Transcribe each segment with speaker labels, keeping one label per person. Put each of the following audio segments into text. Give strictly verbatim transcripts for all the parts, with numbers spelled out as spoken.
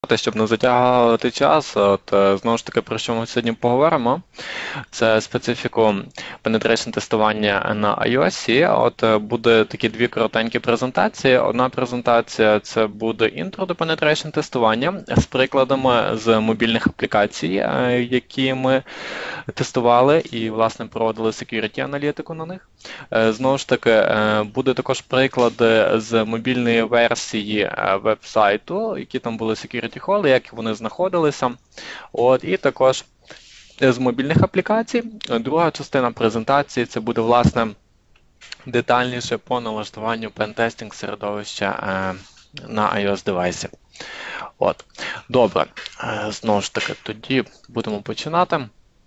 Speaker 1: Щоб не затягувати час, от е, знову ж таки, про що ми сьогодні поговоримо, це специфіку penetration тестування на iOS. От е, буде такі дві коротенькі презентації. Одна презентація це буде інтро до penetration тестування з прикладами з мобільних аплікацій, е, які ми тестували і, власне, проводили security аналітику на них. Е, Знову ж таки, е, буде також приклади з мобільної версії е, веб-сайту, які там були security холи, як вони знаходилися. От, і також з мобільних аплікацій. Друга частина презентації це буде, власне, детальніше по налаштуванню пентестінг середовища е, на iOS девайсі. От. Добре. Е, Знову ж таки, тоді будемо починати.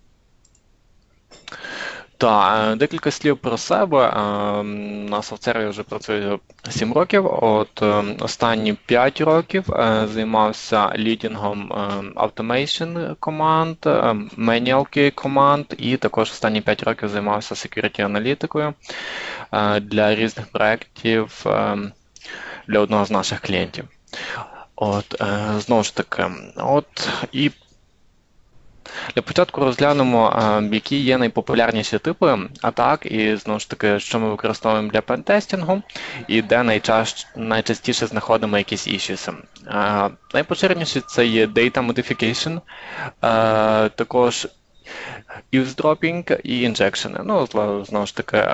Speaker 1: Так, декілька слів про себе. На SoftServe я вже працюю сім років. От останні п'ять років займався лідінгом automation команд, manual кей команд, і також останні п'ять років займався security аналітикою для різних проєктів для одного з наших клієнтів. От, знову ж таки, от і для початку розглянемо, які є найпопулярніші типи атак, і, знову ж таки, що ми використовуємо для пентестінгу, і де найчаще, найчастіше знаходимо якісь issues. Найпоширеніші це є data modification, також eavesdropping і injection. Ну, знову ж таки,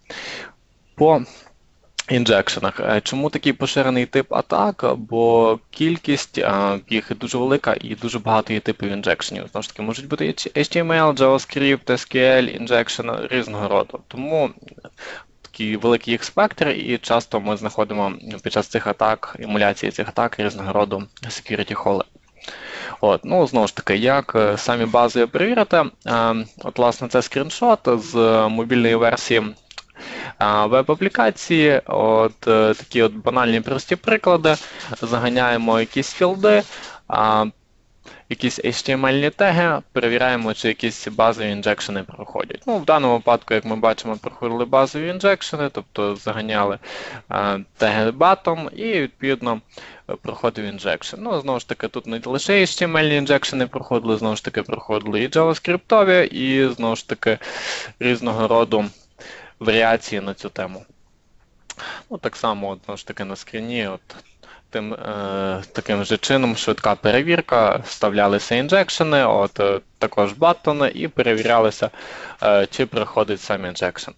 Speaker 1: по інжекшенах. Чому такий поширений тип атак? Бо кількість а, їх дуже велика і дуже багато є типів інжекшенів. Знову ж таки, можуть бути ейч ті ем ел, JavaScript, ес кю ель, інжекшен різного роду. Тому такий великий їх спектр, і часто ми знаходимо під час цих атак, емуляції цих атак різного роду security холи. От, ну, знову ж таки, як самі бази перевірити? От, власне, це скріншот з мобільної версії веб-аплікації, от такі от банальні прості приклади. Заганяємо якісь філди, а, якісь ейч ті ем ель теги, перевіряємо, чи якісь базові інжекшени проходять. Ну, в даному випадку, як ми бачимо, проходили базові інжекшени, тобто заганяли а, теги button і, відповідно, проходив інжекшен. Ну, знову ж таки, тут не лише ейч ті ем ель інжекшени проходили, знову ж таки, проходили і JavaScript, і, знову ж таки, різного роду варіації на цю тему. Ну, так само, от, знову ж таки, на скріні, от, тим, е, таким же чином швидка перевірка, вставлялися інжекшени, от, е, також баттони, і перевірялися, е, чи проходить сам інжекшен.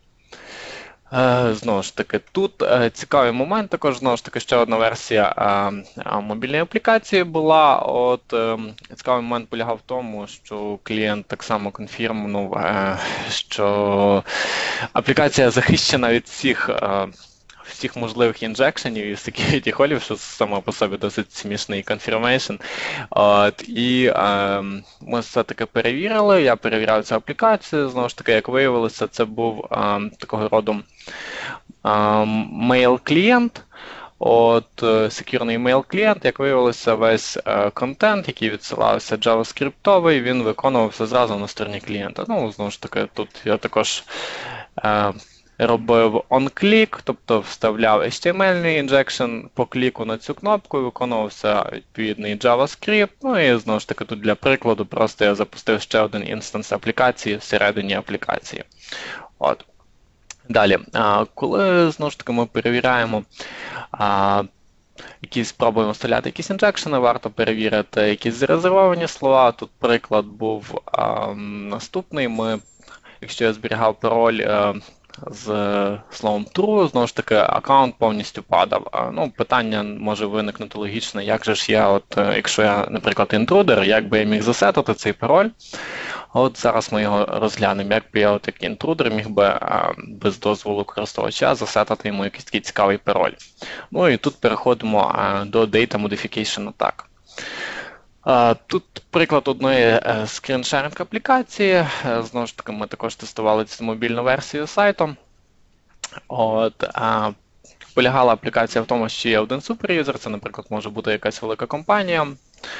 Speaker 1: Е, знову ж таки, тут е, цікавий момент, також, знову ж таки, ще одна версія е, мобільної аплікації була. От, е, цікавий момент полягав в тому, що клієнт так само конфірмував, е, що аплікація захищена від всіх, е, всіх можливих інжекшенів і security холів, що само по собі досить смішний confirmation. От, і е, ми все-таки перевірили, я перевіряв цю аплікацію, знову ж таки, як виявилося, це був е, такого роду е, mail-клієнт. От, секюрний email-клієнт, як виявилося, весь е, контент, який відсилався JavaScript, він виконувався зразу на стороні клієнта. Ну, знову ж таки, тут я також е, робив on-click, тобто вставляв ейч ті ем ель інжекшн по кліку на цю кнопку, виконувався відповідний JavaScript. Ну і, знову ж таки, тут для прикладу просто я запустив ще один інстанс аплікації всередині аплікації. От. Далі, коли, знову ж таки, ми перевіряємо, якісь спробуємо вставляти якісь інжекшени, варто перевірити якісь зарезервовані слова. Тут приклад був а, наступний. Ми, якщо я зберігав пароль а, з словом true, знову ж таки, аккаунт повністю падав. А, ну, питання може виникнути логічно, як же ж я, от, якщо я, наприклад, інтрудер, як би я міг засетити цей пароль? От зараз ми його розглянемо, як би я, от, як інтрудер, міг би а, без дозволу користувача засетати йому якийсь такий цікавий пароль. Ну і тут переходимо а, до Data Modification Attack. А, тут приклад одної скріншеринг аплікації. Знову ж таки, ми також тестували цю мобільну версію сайту. От, а, полягала аплікація в тому, що є один суперюзер, це, наприклад, може бути якась велика компанія.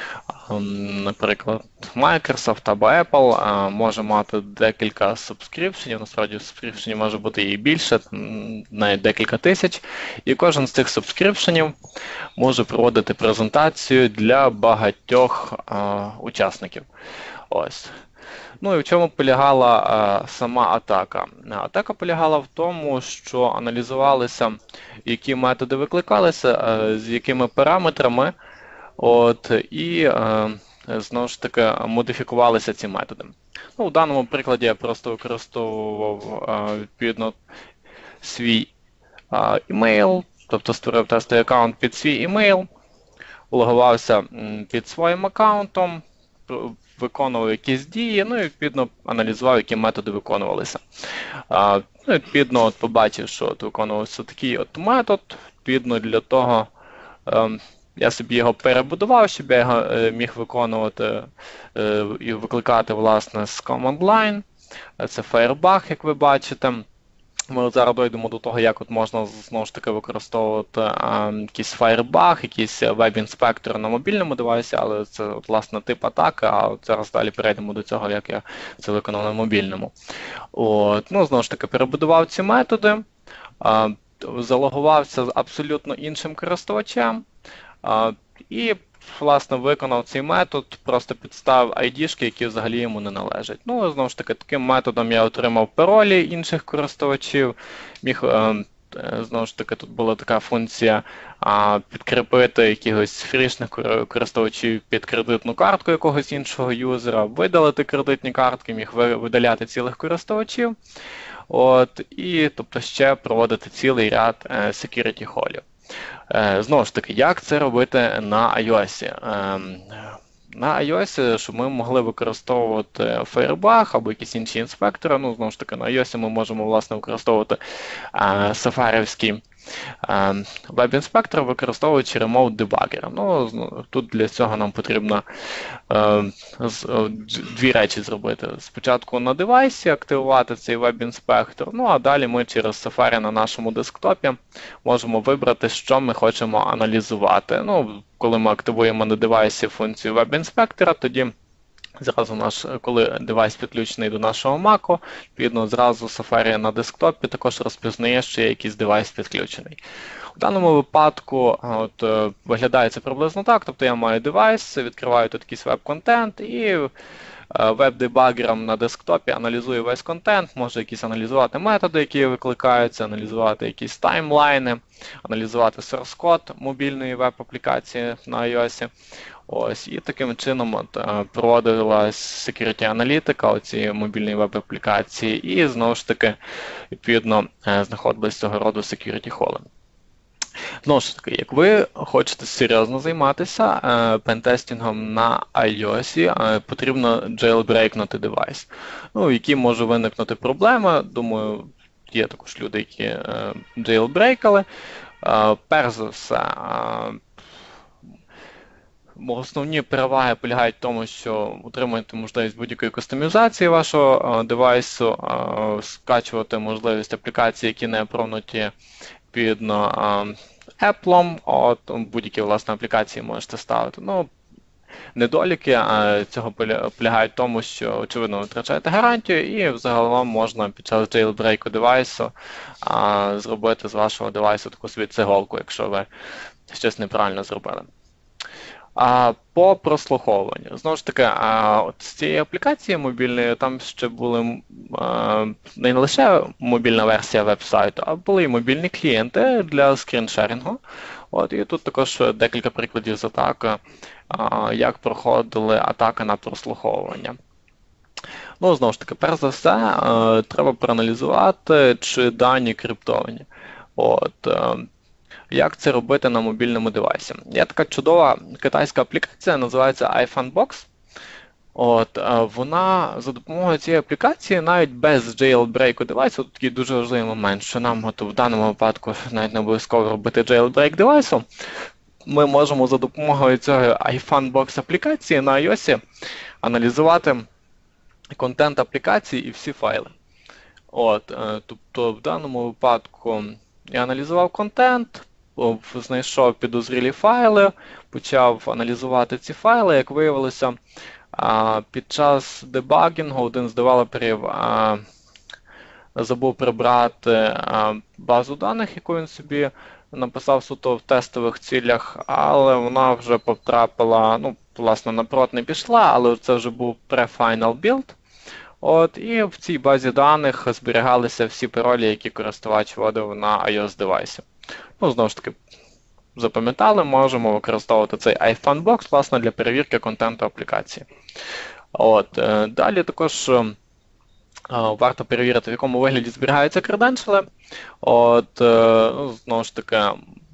Speaker 1: наприклад, Microsoft або Apple може мати декілька сабскрипшенів, насправді сабскрипшенів може бути і більше, навіть декілька тисяч, і кожен з цих сабскрипшенів може проводити презентацію для багатьох а, учасників. Ось. Ну і в чому полягала а, сама атака? Атака полягала в тому, що аналізувалися, які методи викликалися, а, з якими параметрами, от, і а, знову ж таки модифікувалися ці методи. Ну, в даному прикладі я просто використовував а, відповідно свій а, імейл, тобто створив тестовий аккаунт під свій імейл, логувався під своїм аккаунтом, виконував якісь дії, ну і відповідно аналізував, які методи виконувалися. А, ну, відповідно, от побачив, що от виконувався такий от метод, відповідно для того е, я собі його перебудував, щоб я його е, міг виконувати е, і викликати, власне, з command line. Це Firebug, як ви бачите. Ми от зараз дійдемо до того, як от можна знову ж таки використовувати а, якийсь Firebug, якийсь веб-інспектор на мобільному девайсі, але це от, власне тип атаки, а от зараз далі перейдемо до цього, як я це виконав на мобільному. От, ну, знову ж таки, перебудував ці методи, а, залогувався з абсолютно іншим користувачем а, і власне, виконав цей метод, просто підставив ай ді-шки, які взагалі йому не належать. Ну, знову ж таки, таким методом я отримав паролі інших користувачів. Міг, знову ж таки, тут була така функція підкріпити якихось фрішних користувачів під кредитну картку якогось іншого юзера, видалити кредитні картки, міг видаляти цілих користувачів. От, і, тобто, ще проводити цілий ряд security холів. Знову ж таки, як це робити на iOS? На iOS, щоб ми могли використовувати Firebug або якісь інші інспектори, ну, знову ж таки, на iOS ми можемо, власне, використовувати сафарівський веб-інспектор, використовуючи Remote Debugger. Ну, тут для цього нам потрібно е, дві речі зробити. Спочатку на девайсі активувати цей веб-інспектор, ну а далі ми через Safari на нашому десктопі можемо вибрати, що ми хочемо аналізувати. Ну, коли ми активуємо на девайсі функцію веб-інспектора, тоді зразу наш, коли девайс підключений до нашого Mac, відповідно, зразу Safari на десктопі також розпізнає, що є якийсь девайс підключений. У даному випадку от, виглядає це приблизно так, тобто я маю девайс, відкриваю тут якийсь веб-контент і веб-дебагером на десктопі аналізую весь контент, можу якісь аналізувати методи, які викликаються, аналізувати якісь таймлайни, аналізувати source-код мобільної веб-аплікації на iOS. Ось, і таким чином от, проводилась security-аналітика цієї мобільної веб-аплікації, і знову ж таки, відповідно, знаходились цього роду security-холи. Знову ж таки, як ви хочете серйозно займатися пентестінгом на iOS, потрібно джейлбрейкнути девайс. Ну, які може виникнути проблеми, думаю, є також люди, які джейлбрейкали. Перш за все, основні переваги полягають в тому, що отримуєте можливість будь-якої кастомізації вашого девайсу, скачувати можливість аплікацій, які не апрувнуті відповідно Apple, от будь-які власне аплікації можете ставити. Ну, недоліки цього полягають в тому, що, очевидно, ви втрачаєте гарантію, і взагалом можна під час джейлбрейку девайсу зробити з вашого девайсу таку собі цеголку, якщо ви щось неправильно зробили. А по прослуховуванню. Знову ж таки, а, от з цієї аплікації мобільної там ще були а, не лише мобільна версія веб-сайту, а були і мобільні клієнти для скріншерінгу. От, і тут також декілька прикладів з атаки, а, як проходили атаки на прослуховування. Ну, знову ж таки, перш за все, а, треба проаналізувати, чи дані криптовані. От, а, як це робити на мобільному девайсі? Є така чудова китайська аплікація, називається iFunBox. От, вона за допомогою цієї аплікації, навіть без джейлбрейку девайсу, тут такий дуже важливий момент, що нам от, в даному випадку навіть не обов'язково робити джейлбрейк девайсу, ми можемо за допомогою цієї iFunBox аплікації на iOS аналізувати контент аплікації і всі файли. От, тобто в даному випадку я аналізував контент, знайшов підозрілі файли, почав аналізувати ці файли. Як виявилося, під час дебагінгу один з девелоперів забув прибрати базу даних, яку він собі написав суто в тестових цілях, але вона вже потрапила, ну, власне, на прод не пішла, але це вже був pre-final build. От, і в цій базі даних зберігалися всі паролі, які користувач вводив на iOS девайсі. Ну, знову ж таки, запам'ятали, можемо використовувати цей iFunbox, власне, для перевірки контенту аплікації. От, далі також варто перевірити, в якому вигляді зберігаються креденшали. От, ну, знову ж таки,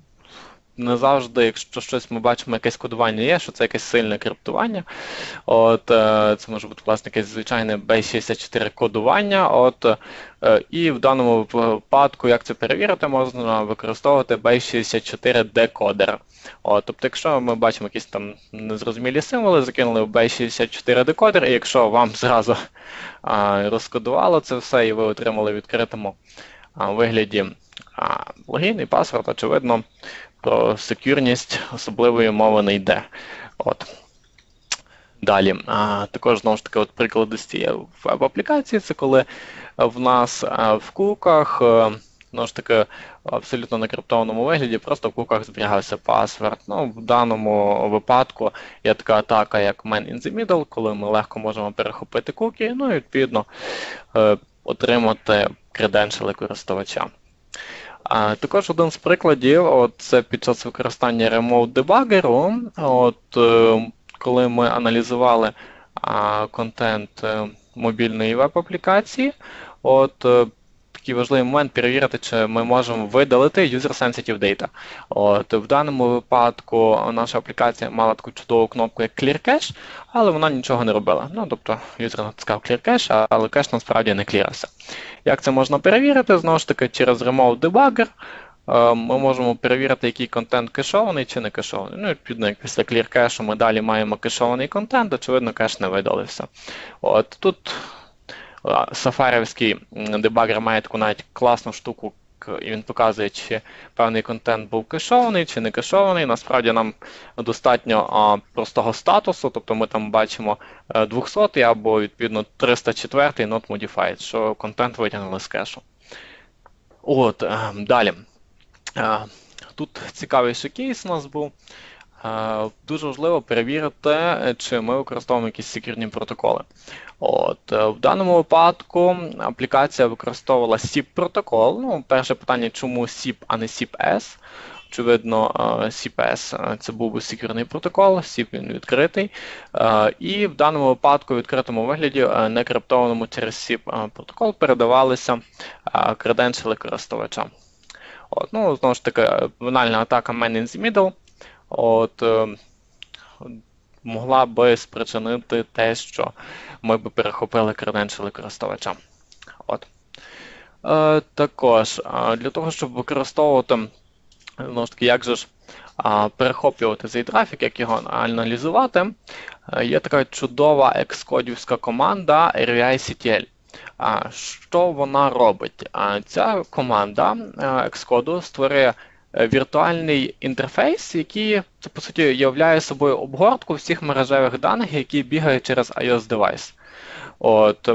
Speaker 1: не завжди, якщо щось ми бачимо, якесь кодування є, що це якесь сильне криптування. От, це може бути, власне, якесь звичайне бейс шістдесят чотири кодування. От, і в даному випадку, як це перевірити, можна використовувати бейс шістдесят чотири декодер. От, тобто, якщо ми бачимо якісь там незрозумілі символи, закинули в бейс шістдесят чотири декодер, і якщо вам зразу а, розкодувало це все, і ви отримали в відкритому а, вигляді а, логін і паспорт, очевидно, про секюрність особливої мови не йде. От. Далі, а, також, знову ж таки, от приклади з цієї веб-аплікації, це коли в нас а, в куках, а, знову ж таки, в абсолютно на криптованому вигляді, просто в куках зберігався паспорт. Ну, в даному випадку є така атака, як Man in the Middle, коли ми легко можемо перехопити куки, ну і, відповідно, е, отримати креденшали користувача. А, також один з прикладів, от, це під час використання Remote Debugger, от, е, коли ми аналізували а, контент е, мобільної веб-аплікації, от, е, такий важливий момент перевірити, чи ми можемо видалити user-sensitive data. От, в даному випадку наша аплікація мала таку чудову кнопку, як Clear Cache, але вона нічого не робила. Ну, тобто, юзер натискав Clear Cache, але кеш насправді не клірався. Як це можна перевірити? Знову ж таки, через Remote Debugger ми можемо перевірити, який контент кешований чи не кешований. Ну, відповідно, як після Clear Cache ми далі маємо кешований контент, очевидно, кеш не видалився. От, тут сафарівський дебагер має таку навіть класну штуку, і він показує, чи певний контент був кешований, чи не кешований. Насправді нам достатньо а, простого статусу, тобто ми там бачимо двохсотий або, відповідно, триста четвертий not modified, що контент витягнули з кешу. От, а, далі. А, тут цікавіший кейс у нас був. Дуже важливо перевірити, чи ми використовуємо якісь секюрні протоколи. От, в даному випадку аплікація використовувала сіп-протокол. Ну, перше питання, чому сіп, а не сіп-ес? Очевидно, сіп-ес це був би секюрний протокол, сіп він відкритий. І в даному випадку в відкритому вигляді, не криптованому через сіп-протокол, передавалися креденшали користувача. От, ну, знову ж таки, банальна атака Man in the Middle. От, е, могла би спричинити те, що ми б перехопили креденшали користувача. От. Е, також, е, для того, щоб використовувати, знову ж таки, як же ж е, перехоплювати цей трафік, як його аналізувати, е, є така чудова екскодівська команда ар ві ай сі ті ел. А, що вона робить? А, ця команда екскоду створює віртуальний інтерфейс, який, по суті, являє собою обгортку всіх мережевих даних, які бігають через iOS девайс. От,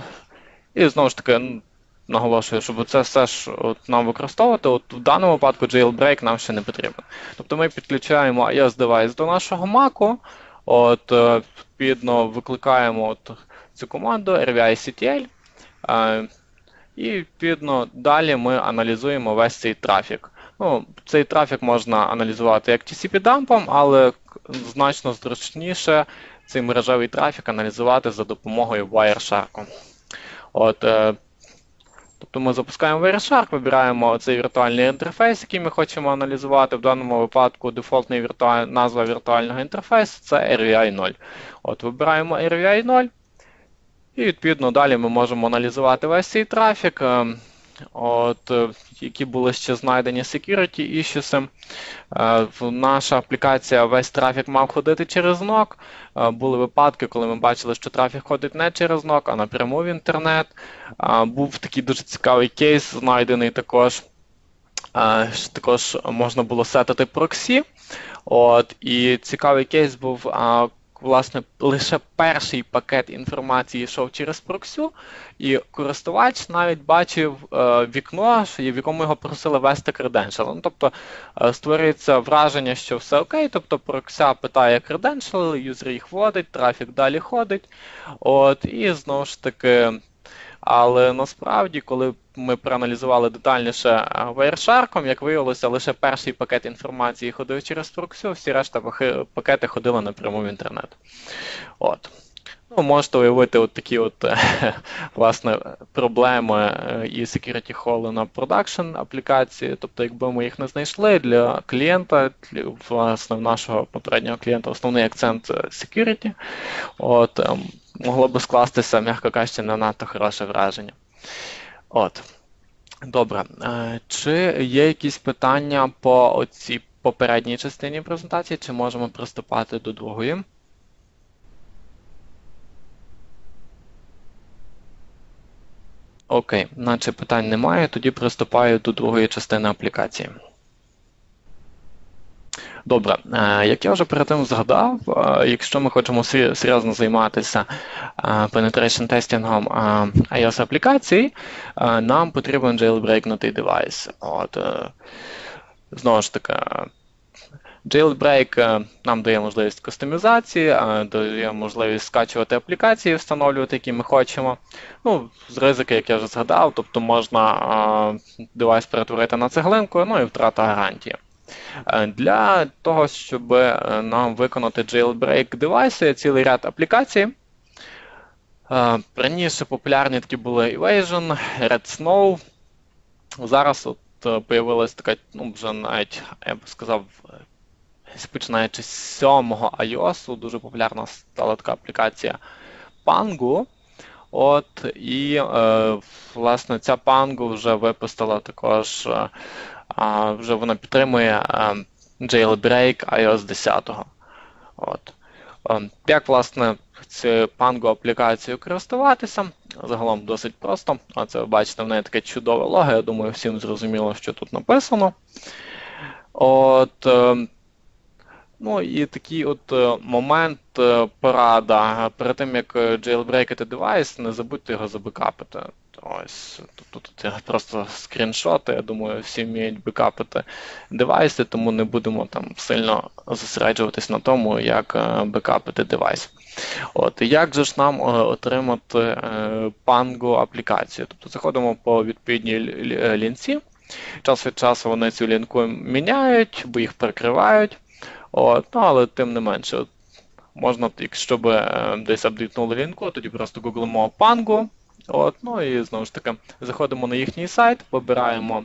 Speaker 1: і знову ж таки, наголошую, щоб це все ж от, нам використовувати, от, в даному випадку jailbreak нам ще не потрібен. Тобто ми підключаємо iOS девайс до нашого Mac, от, відповідно, викликаємо от, цю команду ар ві ай сі ті ел, і, відповідно, далі ми аналізуємо весь цей трафік. Ну, цей трафік можна аналізувати як ті сі пі-дампом, але значно зручніше цей мережевий трафік аналізувати за допомогою Wireshark. От, е, тобто ми запускаємо Wireshark, вибираємо цей віртуальний інтерфейс, який ми хочемо аналізувати. В даному випадку дефолтна віртуаль... назва віртуального інтерфейсу – це ар ві ай нуль. От, вибираємо ар ві ай нуль, і, відповідно, далі ми можемо аналізувати весь цей трафік. От, які були ще знайдені security issues. Наша аплікація, весь трафік мав ходити через нок. Були випадки, коли ми бачили, що трафік ходить не через нок, а напряму в інтернет. Був такий дуже цікавий кейс, знайдений також. Також можна було сетити проксі. От, і цікавий кейс був, а, власне, лише перший пакет інформації йшов через проксю, і користувач навіть бачив е, вікно, в якому його просили ввести credential. Ну, тобто е, створюється враження, що все окей, тобто прокся питає credential, юзер їх вводить, трафік далі ходить. От, і знову ж таки, але насправді, коли ми проаналізували детальніше Wireshark, як виявилося, лише перший пакет інформації ходив через проксю, всі решта пакети ходили напряму в інтернет. От. Ну, можете уявити от такі от, власне, проблеми і security hole на продакшн аплікації. Тобто, якби ми їх не знайшли для клієнта, для, власне, в нашого попереднього клієнта основний акцент security, от, могло би скластися, м'яко кажучи, не надто хороше враження. От. Добре. Чи є якісь питання по цій попередній частині презентації, чи можемо приступати до другої? Окей, наче питань немає, тоді приступаю до другої частини аплікації. Добре, як я вже перед тим згадав, якщо ми хочемо серйозно займатися penetration тестингом iOS-аплікацій, нам потрібен jailbreakнутий девайс. От, знову ж таки, Jailbreak нам дає можливість кастомізації, дає можливість скачувати аплікації, встановлювати, які ми хочемо. Ну, з ризики, як я вже згадав, тобто можна девайс перетворити на цеглинку, ну і втрата гарантії. Для того, щоб нам виконати jailbreak девайсу, є цілий ряд аплікацій. Раніше популярні такі були Evasion, Red Snow. Зараз от появилась така, ну, вже навіть, я б сказав, починаючи з сьомого iOS, дуже популярна стала така аплікація Pangu. От, і, е, власне, ця Pangu вже випустила також, е, вже вона підтримує е, jailbreak iOS десять. От. Е, як, власне, цю Pangu аплікацію користуватися? Загалом досить просто. Оце ви бачите, в неї таке чудове лого, я думаю, всім зрозуміло, що тут написано. От, е, ну і такий от момент, порада. Перед тим, як jailbreakити девайс, не забудьте його забекапити. Ось, тут, тут просто скріншоти, я думаю, всі вміють бекапити девайси, тому не будемо там сильно зосереджуватись на тому, як бекапити девайс. От, і як же ж нам отримати Pangu аплікацію? Тобто заходимо по відповідній лінці, час від часу вони цю лінку міняють, бо їх перекривають. От, ну, але тим не менше, от, можна, якщо б е, десь апдейтнули лінку, тоді просто гуглимо Pangu, от, ну і знову ж таки заходимо на їхній сайт, вибираємо,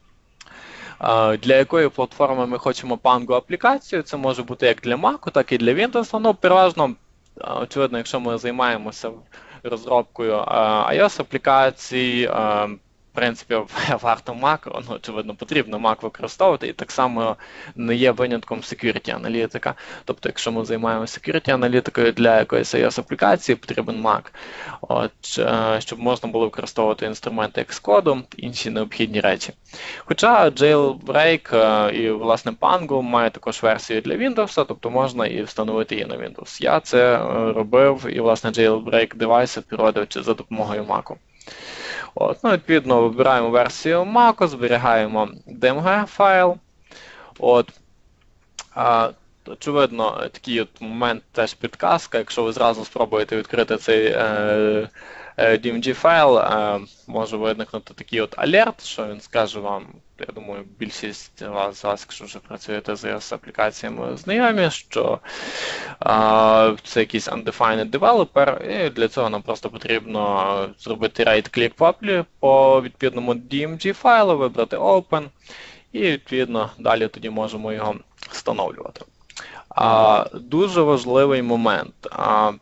Speaker 1: е, для якої платформи ми хочемо Pangu аплікацію. Це може бути як для Mac, так і для Windows. Ну, переважно, очевидно, якщо ми займаємося розробкою е, iOS-аплікацій, е, в принципі, варто Mac, ну, очевидно, потрібно Mac використовувати, і так само не є винятком security-аналітика. Тобто, якщо ми займаємося security-аналітикою для якоїсь iOS-аплікації, потрібен Mac. От, щоб можна було використовувати інструменти Xcode, інші необхідні речі. Хоча Jailbreak і, власне, Pangu має також версію для Windows, тобто можна і встановити її на Windows. Я це робив і, власне, Jailbreak девайси переводив за допомогою Mac. От, ну, відповідно, вибираємо версію Mac, зберігаємо ді ем джі файл. От, а, очевидно, такий от момент теж підказка. Якщо ви зразу спробуєте відкрити цей е, е, ді ем джі файл, е, може виникнути такий от алерт, що він скаже вам, я думаю, більшість вас, з вас, якщо вже працюєте з iOS-аплікаціями, знайомі, що а, це якийсь undefined developer, і для цього нам просто потрібно зробити right-click по, по відповідному ді ем джі файлу, вибрати Open, і відповідно далі тоді можемо його встановлювати. А, дуже важливий момент. А,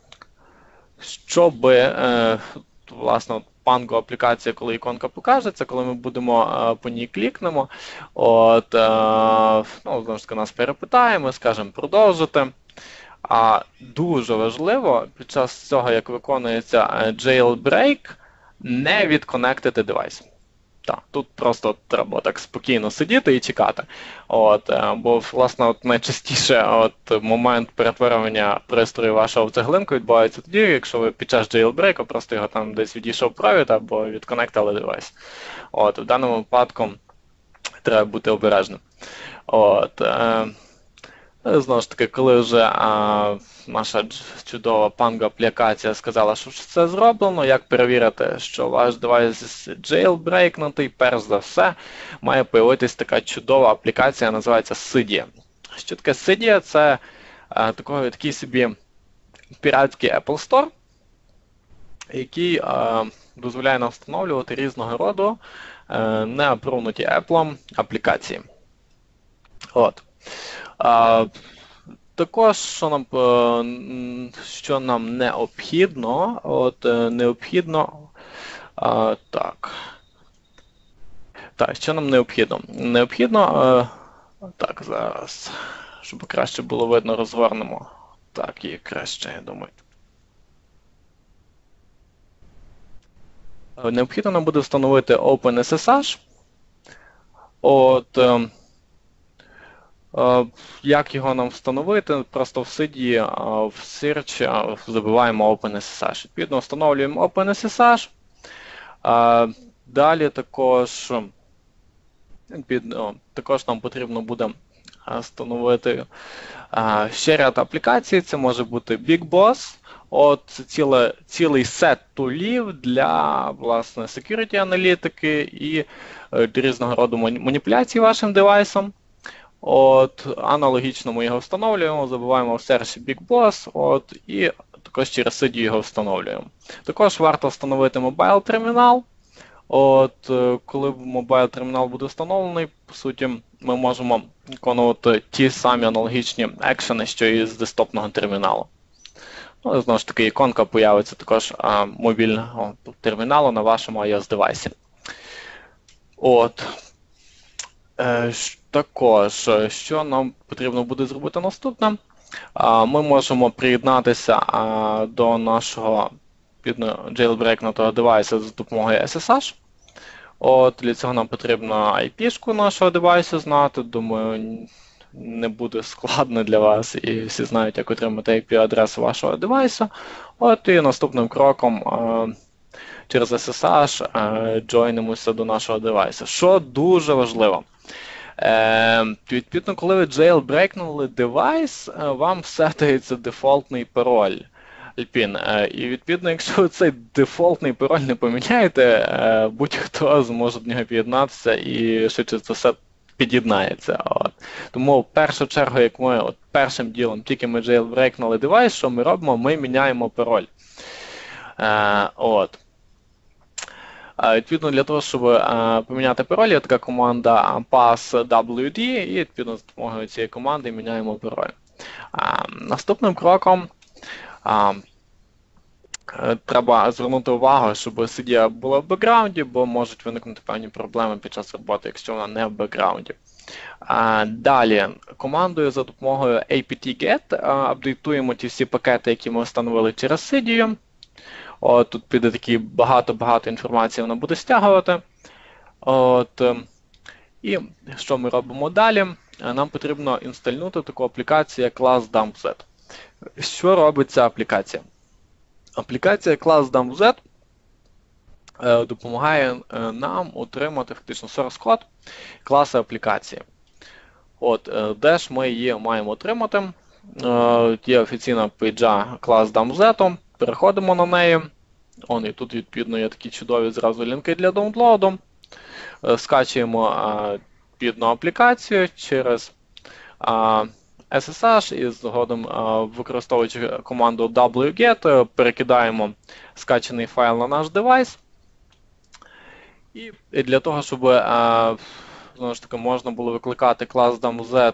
Speaker 1: щоб, е, власне, Pangu аплікація, коли іконка покажеться, коли ми будемо а, по ній клікнемо, от, а, ну, знову ж таки, нас перепитаємо, скажемо продовжити. А дуже важливо під час цього, як виконується jailbreak, не відконектити девайс. Так, тут просто треба так спокійно сидіти і чекати. От, бо, власне, от найчастіше от, момент перетворювання пристрою вашого в цеглинку відбувається тоді, якщо ви під час jailbreak просто його там десь відійшов провід або відконектили девайс. От, в даному випадку треба бути обережним. От, е, Знову ж таки, коли вже а, наша чудова Pango-аплікація сказала, що це зроблено, як перевірити, що ваш девайс jailbreakнутий, перш за все, має появитись така чудова аплікація, називається Cydia. Що таке Cydia? Це а, такий, такий собі піратський Apple Store, який а, дозволяє нам встановлювати різного роду а, неапрувнуті Apple аплікації. От. А, також, що нам, що нам необхідно, от, необхідно, а, так, так, що нам необхідно? Необхідно, а, так, зараз, щоб краще було видно, розгорнемо, так, і краще, я думаю. Необхідно нам буде встановити OpenSSH, от, як його нам встановити? Просто в Cydia, в Search забиваємо OpenSSH. Відповідно, встановлюємо OpenSSH. Далі також, також нам потрібно буде встановити ще ряд аплікацій. Це може бути BigBoss. От, це ціле, цілий сет тулів для, власне, security аналітики і різного роду маніпуляцій вашим девайсом. От, аналогічно ми його встановлюємо, забуваємо в сервісі BigBoss, от, і також через Cydia його встановлюємо. Також варто встановити Mobile термінал. От, коли Mobile термінал буде встановлений, по суті, ми можемо виконувати ті самі аналогічні екшени, що і з десктопного терміналу. Ну, знову ж таки, іконка появиться також а, мобільного терміналу на вашому iOS-девайсі. От. Е, також, що нам потрібно буде зробити наступне? А, ми можемо приєднатися а, до нашого jailbreakнутого девайсу за допомогою ес ес еш. От, для цього нам потрібно ай пі-шку нашого девайсу знати. Думаю, не буде складно для вас, і всі знають, як отримати ай пі-адресу вашого девайсу. От, і наступним кроком а, через ес ес еш а, джойнимося до нашого девайсу. Що дуже важливо. Е, відповідно, коли ви jailbreakнули девайс, вам сетається дефолтний пароль. Альпін. І відповідно, якщо ви цей дефолтний пароль не поміняєте, будь-хто зможе до нього під'єднатися і швидше за все під'єднається. От. Тому в першу чергу, як ми от, першим ділом, тільки ми jailbreakнули девайс, що ми робимо? Ми міняємо пароль. Е, от. Відповідно, для того, щоб а, поміняти пароль, є така команда passwd, і відповідно з допомогою цієї команди міняємо пароль. А, наступним кроком а, треба звернути увагу, щоб Cydia була в бекграунді, бо можуть виникнути певні проблеми під час роботи, якщо вона не в бекграунді. А, далі, командою за допомогою apt-get апдейтуємо ті всі пакети, які ми встановили через Cydia. От, тут піде такі багато-багато інформації, вона буде стягувати. От, і що ми робимо далі? Нам потрібно інстальнути таку аплікацію, як ClassDumpZ. Що робить ця аплікація? Аплікація ClassDumpZ допомагає нам отримати фактично source-код класу аплікації. От, де ж ми її маємо отримати? Є офіційна пейджа ClassDumpZ. Переходимо на неї. Он, і тут, відповідно, є такі чудові зразу лінки для даунлоаду. Скачуємо відповідну аплікацію через ес ес еш і згодом, використовуючи команду wget, перекидаємо скачаний файл на наш девайс. І для того, щоб знову ж таки, можна було викликати ClassDumpZ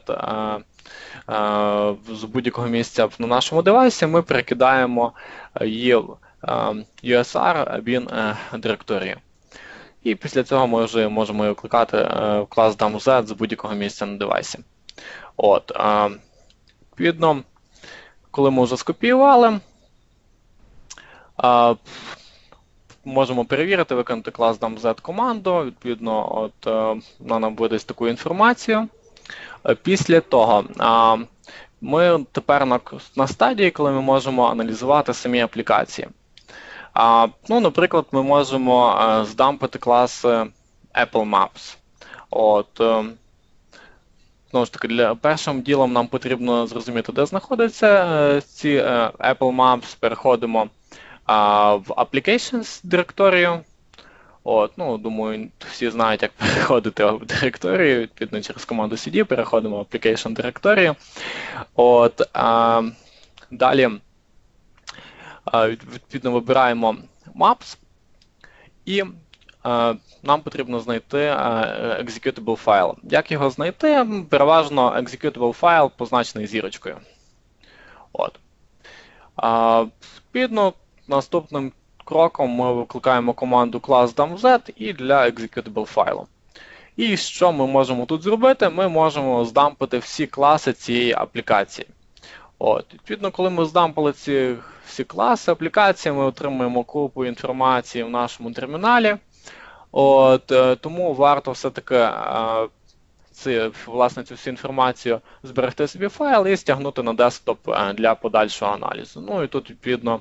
Speaker 1: з будь-якого місця на нашому девайсі, ми перекидаємо її в ю ес ар bin директорію. І після цього ми вже можемо викликати ClassDumpZ з будь-якого місця на девайсі. От, відповідно, коли ми вже скопіювали, можемо перевірити, виконати клас дамZ команду, відповідно, от, е, вона нам видасть таку інформацію. Е, Після того е, ми тепер на, на стадії, коли ми можемо аналізувати самі аплікації. А, ну, наприклад, ми можемо е, здампити класи Apple Maps. От, е, знову ж таки, для першим ділом нам потрібно зрозуміти, де знаходяться е, ці е, Apple Maps. Переходимо а, в Applications директорію. От, ну, думаю, всі знають, як переходити в директорію. Відповідно, через команду cd переходимо в Application директорію. От, а, далі, а, відповідно, вибираємо Maps. І а, нам потрібно знайти а, executable файл. Як його знайти? Переважно executable файл позначений зірочкою. От. А, відповідно, наступним кроком ми викликаємо команду class damz і для executable файлу. І що ми можемо тут зробити? Ми можемо здампити всі класи цієї аплікації. От, відповідно, коли ми здампили ці всі класи аплікації, ми отримуємо купу інформації в нашому терміналі. От, тому варто все-таки ці, власне, цю всю інформацію зберегти собі файл і стягнути на десктоп для подальшого аналізу. Ну і тут, відповідно,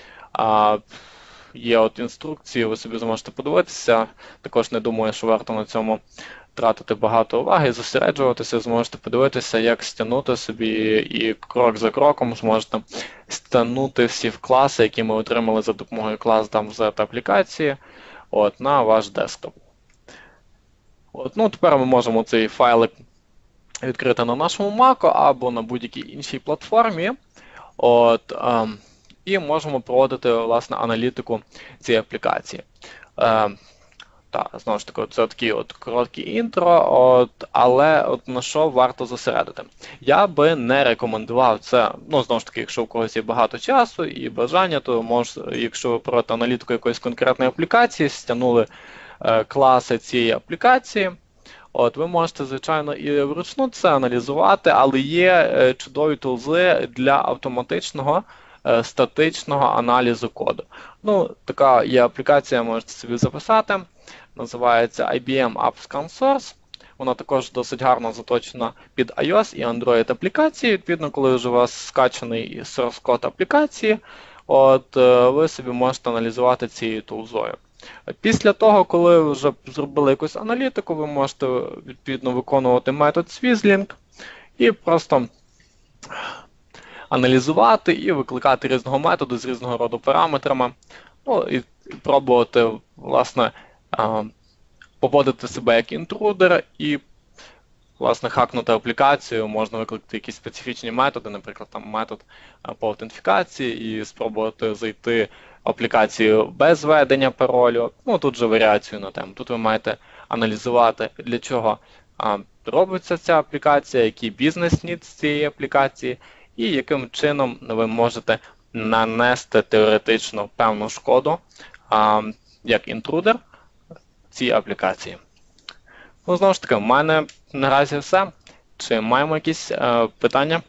Speaker 1: є от інструкції, ви собі зможете подивитися. Також не думаю, що варто на цьому тратити багато уваги, зосереджуватися, зможете подивитися, як стягнути собі, і крок за кроком зможете стягнути всі класи, які ми отримали за допомогою клас damz аплікації, от, на ваш десктоп. От, ну, тепер ми можемо цей файлик відкрити на нашому Mac або на будь-якій іншій платформі. От, е, і можемо проводити, власне, аналітику цієї аплікації. Е, Так, знову ж таки, це такі от короткі інтро, от, але от на що варто зосередити? Я би не рекомендував це, ну, знову ж таки, якщо у когось є багато часу і бажання, то може, якщо ви проводите аналітику якоїсь конкретної аплікації, стягнули е, класи цієї аплікації, от, ви можете, звичайно, і вручну це аналізувати, але є е, чудові тулзи для автоматичного е, статичного аналізу коду. Ну, така є аплікація, можете собі записати. Називається ай бі ем Apps Consors. Вона також досить гарно заточена під iOS і Android аплікації. Відповідно, коли вже у вас скачаний source код аплікації, от, ви собі можете аналізувати цією тулзою. Після того, коли ви вже зробили якусь аналітику, ви можете відповідно виконувати метод Swizzling і просто аналізувати і викликати різного методу з різного роду параметрами. Ну, і пробувати, власне, поводити себе як інтрудер і, власне, хакнути аплікацію, можна викликати якісь специфічні методи, наприклад, там метод по аутентифікації і спробувати зайти в аплікацію без введення паролю. Ну, тут же варіацію на тему. Тут ви маєте аналізувати, для чого а, робиться ця аплікація, який бізнес-нід з цієї аплікації і яким чином ви можете нанести теоретично певну шкоду а, як інтрудер цій аплікації. Ну, знову ж таки, в мене наразі все. Чи маємо якісь е, питання?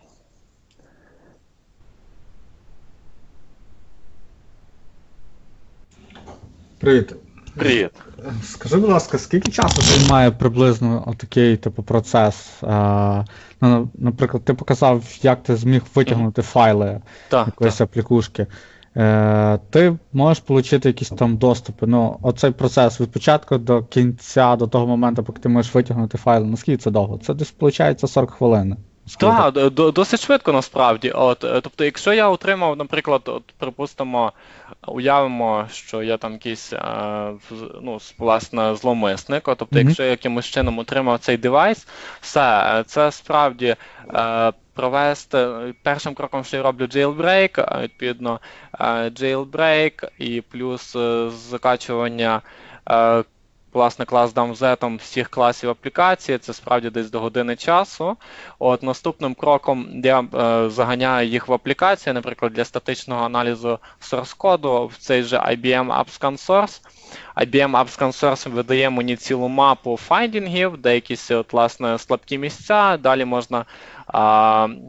Speaker 2: Привіт.
Speaker 1: Привіт.
Speaker 2: Скажи, будь ласка, скільки часу займає приблизно отакий типу процес? А, ну, наприклад, ти показав, як ти зміг витягнути файли
Speaker 1: Так,
Speaker 2: якоїсь
Speaker 1: так.
Speaker 2: аплікушки. Е, ти можеш отримати якісь там доступи. Ну, оцей процес від початку до кінця, до того моменту, поки ти можеш витягнути файли, наскільки це довго? Це десь, виходить, сорок хвилин.
Speaker 1: Так, до- досить швидко насправді. От, е, тобто, якщо я отримав, наприклад, от, припустимо, уявимо, що я там якийсь, е, в- ну, с- власне, зловмисник, от, тобто,
Speaker 2: Мгм.
Speaker 1: якщо я якимось чином отримав цей девайс, все, е, це справді е, провести, першим кроком, що я роблю jailbreak, е, відповідно, е, jailbreak і плюс е, закачування е, власне, клас damz всіх класів аплікації, це справді десь до години часу. От, наступним кроком я е, заганяю їх в аплікацію, наприклад, для статичного аналізу source-коду в цей же ай бі ем Apps Consors. ай бі ем Apps Consors видає мені цілу мапу файндінгів, де якісь от, власне, слабкі місця, далі можна а,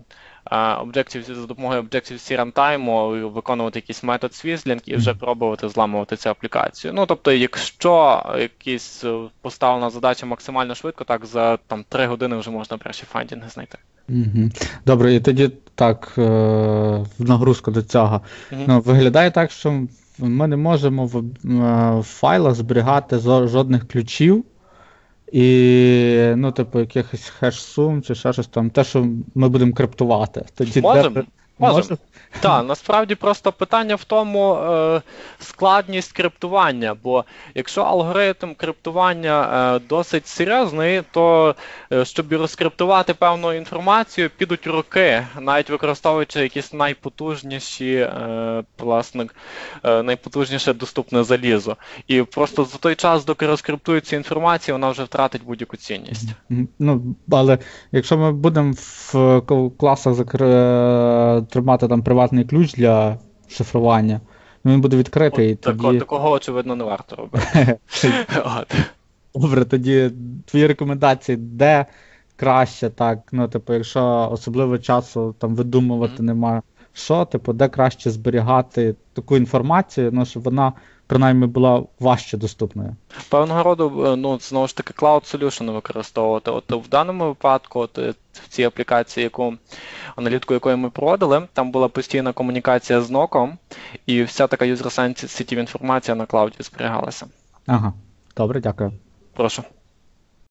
Speaker 1: Objective, за допомогою Objective-C Runtime виконувати якийсь метод Swizzling і вже пробувати зламувати цю аплікацію. Ну, тобто, якщо якась поставлена задача максимально швидко, так за там, три години вже можна перші файндінги знайти.
Speaker 2: Угу. Добре, і тоді так, е- в нагрузку до цього. Угу. Ну, виглядає так, що ми не можемо в, в файлах зберігати жодних ключів і, ну, типу, якихось хеш-сум чи ще щось там, те, що ми будемо криптувати. Тоді
Speaker 1: Можемо.
Speaker 2: Де...
Speaker 1: Можемо. Так, насправді просто питання в тому е, складність криптування, бо якщо алгоритм криптування е, досить серйозний, то е, щоб розкриптувати певну інформацію, підуть роки, навіть використовуючи якісь найпотужніші, е, власне, е, найпотужніше доступне залізо. І просто за той час, доки розкриптується інформація, вона вже втратить будь-яку цінність.
Speaker 2: Ну, але якщо ми будемо в класах закр... тримати там приватний ключ для шифрування, він буде відкритий.
Speaker 1: От, тоді... так, такого, очевидно, не варто робити.
Speaker 2: Добре, тоді твої рекомендації, де краще, так, ну, типу, якщо особливо часу там видумувати mm-hmm. нема що, типу, де краще зберігати таку інформацію, ну, щоб вона принаймні була важче доступною.
Speaker 1: Певного роду, ну, знову ж таки, Cloud Solution використовувати. От в даному випадку, от в цій аплікації, яку аналітику якої ми проводили, там була постійна комунікація з ноком, і вся така user-sensitive інформація на клауді зберігалася.
Speaker 2: Ага, добре, дякую.
Speaker 1: Прошу.